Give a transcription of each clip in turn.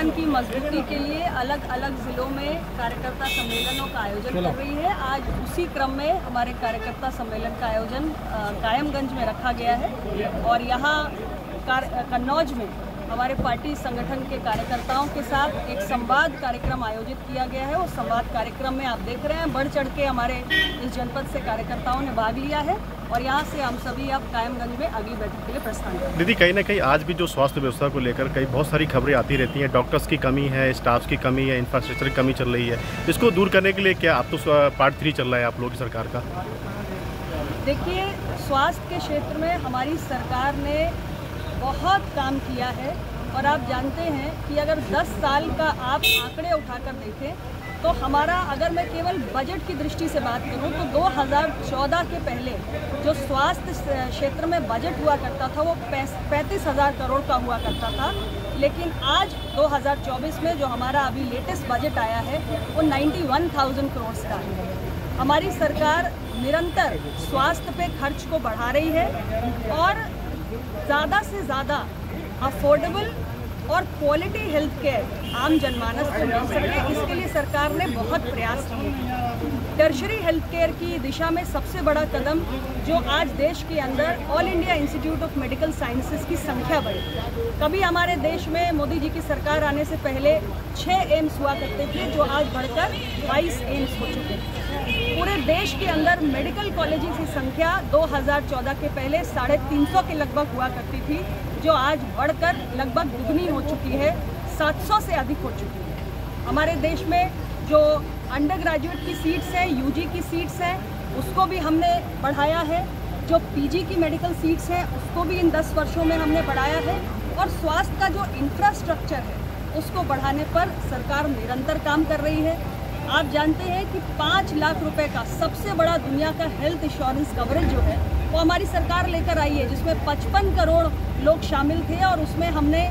संगठन की मजबूती के लिए अलग अलग जिलों में कार्यकर्ता सम्मेलनों का आयोजन कर रही है। आज उसी क्रम में हमारे कार्यकर्ता सम्मेलन का आयोजन कायमगंज में रखा गया है और यहाँ कन्नौज में हमारे पार्टी संगठन के कार्यकर्ताओं के साथ एक संवाद कार्यक्रम आयोजित किया गया है। उस संवाद कार्यक्रम में आप देख रहे हैं बढ़ चढ़ के हमारे इस जनपद से कार्यकर्ताओं ने भाग लिया है और यहाँ से हम सभी अब कायमगंज में अगली बैठक के लिए प्रस्थान करेंगे। दीदी, कहीं ना कहीं आज भी जो स्वास्थ्य व्यवस्था को लेकर कई बहुत सारी खबरें आती रहती हैं, डॉक्टर्स की कमी है, स्टाफ की कमी है, इंफ्रास्ट्रक्चर की कमी चल रही है, इसको दूर करने के लिए क्या आप तो पार्ट 3 चल रहा है आप लोगों की सरकार का? देखिए, स्वास्थ्य के क्षेत्र में हमारी सरकार ने बहुत काम किया है और आप जानते हैं कि अगर 10 साल का आप आंकड़े उठाकर देखें तो हमारा, अगर मैं केवल बजट की दृष्टि से बात करूं तो 2014 के पहले जो स्वास्थ्य क्षेत्र में बजट हुआ करता था वो 35,000 करोड़ का हुआ करता था, लेकिन आज 2024 में जो हमारा अभी लेटेस्ट बजट आया है वो 91,000 करोड़ का है। हमारी सरकार निरंतर स्वास्थ्य पे खर्च को बढ़ा रही है और ज़्यादा से ज़्यादा अफोर्डेबल और क्वालिटी हेल्थ केयर आम जनमानस को मिल सके, इसके लिए सरकार ने बहुत प्रयास किए हैं। टर्शरी हेल्थ केयर की दिशा में सबसे बड़ा कदम जो आज देश के अंदर All India Institute of Medical Sciences की संख्या बढ़ी। कभी हमारे देश में मोदी जी की सरकार आने से पहले 6 एम्स हुआ करते थे जो आज बढ़कर 22 एम्स हो चुके हैं। पूरे देश के अंदर मेडिकल कॉलेजेस की संख्या 2014 के पहले 350 के लगभग हुआ करती थी जो आज बढ़कर लगभग दुगनी हो चुकी है, 700 से अधिक हो चुकी है। हमारे देश में जो अंडर ग्रेजुएट की सीट्स हैं, यूजी की सीट्स हैं, उसको भी हमने बढ़ाया है। जो पीजी की मेडिकल सीट्स हैं उसको भी इन 10 वर्षों में हमने बढ़ाया है और स्वास्थ्य का जो इंफ्रास्ट्रक्चर है उसको बढ़ाने पर सरकार निरंतर काम कर रही है। आप जानते हैं कि 5 लाख रुपए का सबसे बड़ा दुनिया का हेल्थ इंश्योरेंस कवरेज जो है वो हमारी सरकार लेकर आई है, जिसमें 55 करोड़ लोग शामिल थे और उसमें हमने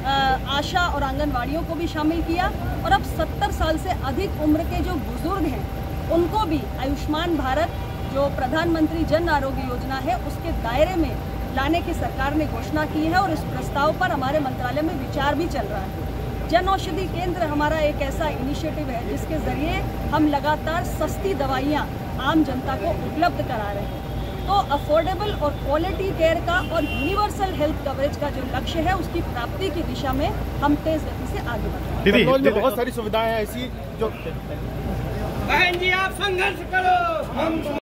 आशा और आंगनवाड़ियों को भी शामिल किया और अब 70 साल से अधिक उम्र के जो बुजुर्ग हैं उनको भी आयुष्मान भारत जो प्रधानमंत्री जन आरोग्य योजना है उसके दायरे में लाने की सरकार ने घोषणा की है और इस प्रस्ताव पर हमारे मंत्रालय में विचार भी चल रहा है। जन औषधि केंद्र हमारा एक ऐसा इनिशिएटिव है जिसके ज़रिए हम लगातार सस्ती दवाइयाँ आम जनता को उपलब्ध करा रहे हैं। तो अफोर्डेबल और क्वालिटी केयर का और यूनिवर्सल हेल्थ कवरेज का जो लक्ष्य है उसकी प्राप्ति की दिशा में हम तेज गति से आगे बढ़ रहे हैं। बहुत सारी सुविधाएं ऐसी जो बहन जी आप संघर्ष करो, हम